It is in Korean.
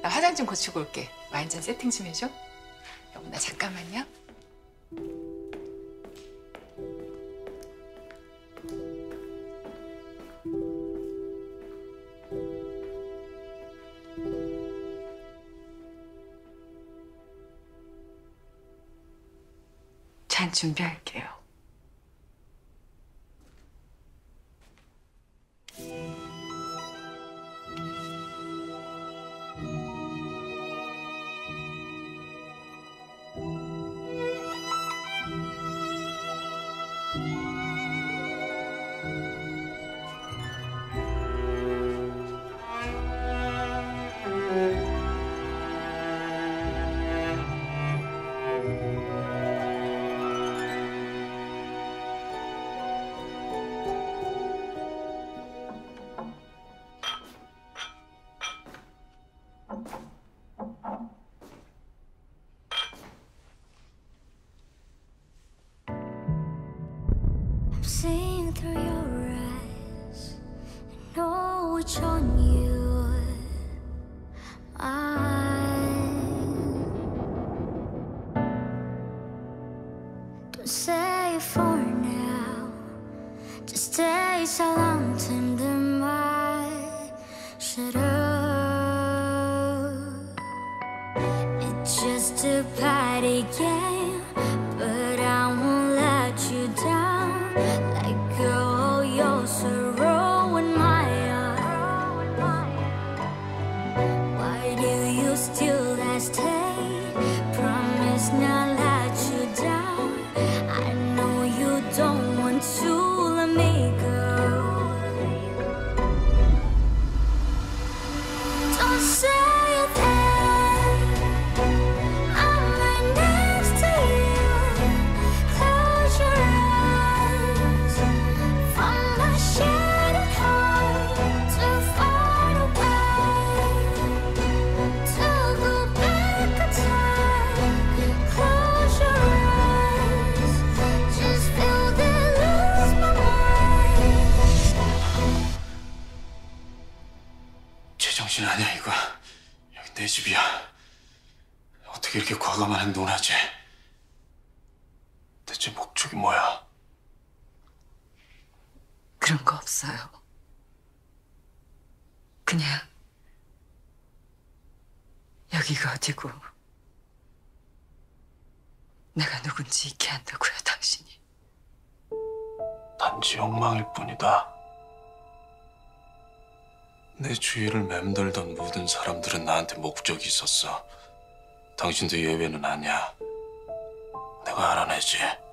나 화장 좀 고치고 올게. 와인잔 세팅 좀 해줘. 여보, 나 잠깐만요. 잔 준비할게요. Seeing through your eyes, I know it's on you. Don't say it for now. Just stay so long till the might shut up. It's just a party game, but I won't let you down. Let go your sorrow and my heart. Why do you still hesitate? Promise not let you down. I know you don't want to let me go. Don't say 제정신 아니야 이거. 여기 내 집이야. 어떻게 이렇게 과감한 행동을 하지? 대체 목적이 뭐야? 그런 거 없어요. 그냥 여기가 어디고 내가 누군지 잊게 한다고요, 당신이. 단지 욕망일 뿐이다. 내 주위를 맴돌던 모든 사람들은 나한테 목적이 있었어. 당신도 예외는 아니야. 내가 알아내지.